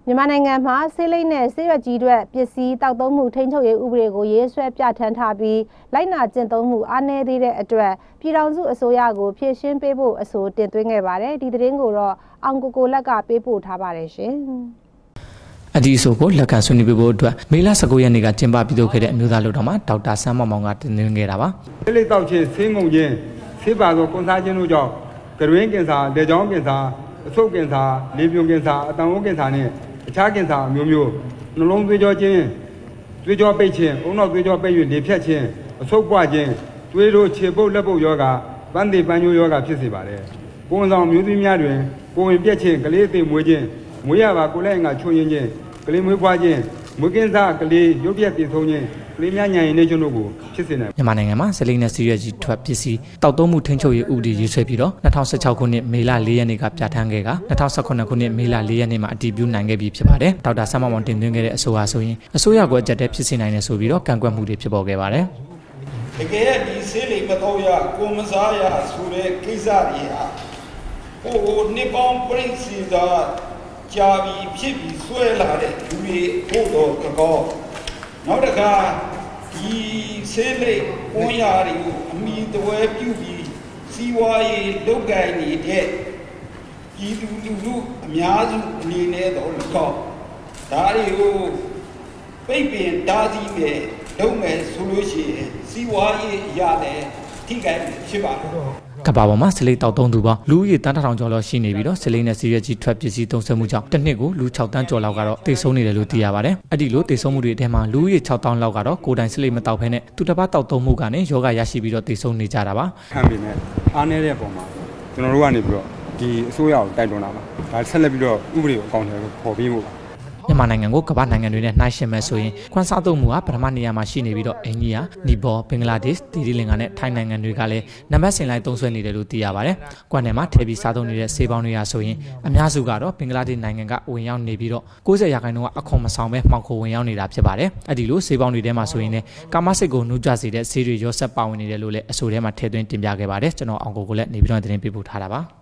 မြန်မာနိုင်ငံမှာဆေးလိပ်နဲ့ဆေးရွက်ကြီးတွေပစ္စည်းတောက်သုံးမှုထိန်းချုပ်ရေးဥပဒေကိုရေးဆွဲပြဋ္ဌာန်းထားပြီးလိုက်နာကျင့်သုံးမှုအားနည်းသေးတဲ့အတွက်ပြည်ထောင်စုအစိုးရကိုဖြည့်ရှင်းပေးဖို့အဆိုတင်သွင်းခဲ့ပါတယ်ဒီသတင်းကိုတော့အောင်ကိုလက်ကပေးပို့ထားပါတယ်ရှင်အဒီဆိုကိုလက်ခံဆွေးနွေးဖို့အတွက်မေလ19ရက်နေ့ကကျင်းပပြုလုပ်ခဲ့တဲ့အမျိုးသားလူတော်မှာဒေါက်တာဆန်းမောင်မောင်ကတင်သွင်းခဲ့တာပါဆေးလိပ်တောက်ခြင်းဆေးငုံခြင်းဆေးပါသောကွန်ဆာခြင်းတို့ကြောင့်ကရွင်းကင်ဆာလက်ချောင်းကင်ဆာအဆုတ်ကင်ဆာလေပြွန်ကင်ဆာအတန်ဝုတ်ကင်ဆာနဲ့အခြားကင်ဆာအမျိုးမျိုးနှလုံးသွေးကြောခြင်းသွေးကြောပိတ်ခြင်းအုံနောက်သွေးကြောပိတ်၍လေဖြတ်ခြင်းအဆုတ်ပွားခြင်းသွေးတို့ခြေပုတ်လက်ပုတ်ယောဂပန်းသေးပန်းညိုယောဂဖြစ်စေပါတယ်ကိုယ်ဝန်ဆောင်မျိုးသမီးများတွင်ကိုယ်ဝင်ပြက်ခြင်းကလေးအသေးမွေးခြင်းမွေးရပါကိုယ်လက်အင်္ဂါချွတ်ယင်းခြင်းကလေးမွေးဖွားခြင်းမွေးကင်းစားကလေးရုပ်ပြက်တည်ဆုံးခြင်းကလေးများညံရင်နေခြင်းတို့ကိုဖြစ်စေနိုင်မြန်မာနိုင်ငံမှာဆေးလိပ်နဲ့ဆေးရွက်ကြီးထွက်ပစ္စည်းတောက်သုံးမှုထိန်းချုပ်ရေးဥပဒေရေးဆွဲပြီးတော့2016ခုနှစ်မေလ4ရက်နေ့ကပြဋ္ဌာန်းခဲ့က2018ခုနှစ်မေလ4ရက်နေ့မှာအတည်ပြုနိုင်ခဲ့ပြီဖြစ်ပါတယ်ဒေါက်တာဆန်းမောင်မောင်တင်သွင်းခဲ့တဲ့အဆိုအဆိုရင်အစိုးရကိုအကြက်တဲဖြစ်စေနိုင်တယ်ဆိုပြီးတော့ကန့်ကွက်မှုတွေဖြစ်ပေါ်ခဲ့ပါတယ်တကယ်ဒီဆေးလိပ်မတော့ရကိုမစားရဆိုတဲ့ကိစ္စတွေဟာဟိုနှစ်ပေါင်းပြည့်စည်သာကြာပြီးဖြစ်ပြီးဆွဲလာတဲ့လူတွေဖို့တော့ကောနောက်တစ်ခါဒီဆေးလိပ်ဝန်ရတွေကိုအမိတဝဲပြုပြီးစီးပွားရေးလုပ်ကိုင်နေတဲ့ဒီလူအများစုအနေနဲ့တော့ကောဒါတွေကိုပိတ်ပင်တားဆီးမယ်လုပ်မယ်ဆိုလို့ရှိရင်စီးပွားရေးရတယ်ထိခိုက်ဖြစ်ပါတော့ကဘာပေါ်မှာဆေးလိပ်တောက်သုံးသူပေါင်းလူဦးရေတန်း1000ကျော်လောက်ရှိနေပြီးတော့ဆေးလိပ်နဲ့ဆေးရွက်ကြီးထွက်ပစ္စည်းသုံးစွဲမှုကြောင့်တစ်နှစ်ကိုလူ6တန်းကျော်လောက်ကတော့တိတ်ဆုံးနေတယ်လို့သိရပါတယ်။အဲ့ဒီလိုတိတ်ဆုံးမှုတွေအထဲမှာလူဦးရေ6000လောက်ကတော့ကိုယ်တိုင်ဆေးလိပ်မတောက်ဖဲနဲ့သူတစ်ပတ်တောက်သုံးမှုကနေယောဂရရှိပြီးတော့တိတ်ဆုံးနေကြတာပါ။ခံပေမဲ့အားနည်းတဲ့ပုံမှာကျွန်တော်တို့ကနေပြီးတော့ဒီအစိုးရကိုတိုက်တွန်းတာပါ။ဒါဆက်လက်ပြီးတော့ဥပဒေကိုအကောင့်ထဲကိုပေါ်ပြီးဖို့ပါမြန်မာနိုင်ငံကိုကမ္ဘာနိုင်ငံတွေနဲ့နှိုင်းယှဉ်မဲ့ဆိုရင်ခွန်စားသုံးမှုဟာပထမနေရာမှာရှိနေပြီးတော့အိန္ဒိယ၊နီပေါ၊ဘင်္ဂလားဒေ့ရှ်၊တီရီလင်္ကာနဲ့ထိုင်းနိုင်ငံတွေကလည်းနံပါတ်စဉ်လိုက်သုံးစွဲနေတယ်လို့သိရပါတယ်။ကွမ်နယ်မှာထည့်ပြီးစားသုံးနေတဲ့ဆေးပေါင်းတွေရာဆိုရင်အများစုကတော့ဘင်္ဂလားဒေ့ရှ်နိုင်ငံကဝင်ရောက်နေပြီးတော့90%ကအခွန်မဆောင်ပဲမှောင်ခိုဝင်ရောက်နေတာဖြစ်ပါတယ်။အဲ့ဒီလိုဆေးပေါင်းတွေထဲမှာဆိုရင်လည်းကာမစိတ်ကိုနှုတ်ကြစေတဲ့ဆေးတွေရောဆက်ပါဝင်နေတယ်လို့လည်းအဆိုထဲမှာထည့်သွင်းတင်ပြခဲ့ပါတယ်။ကျွန်တော်အောင်ကိုလည်းနေပြီးတော့သတင်းပေးပို့ထားတာပါ။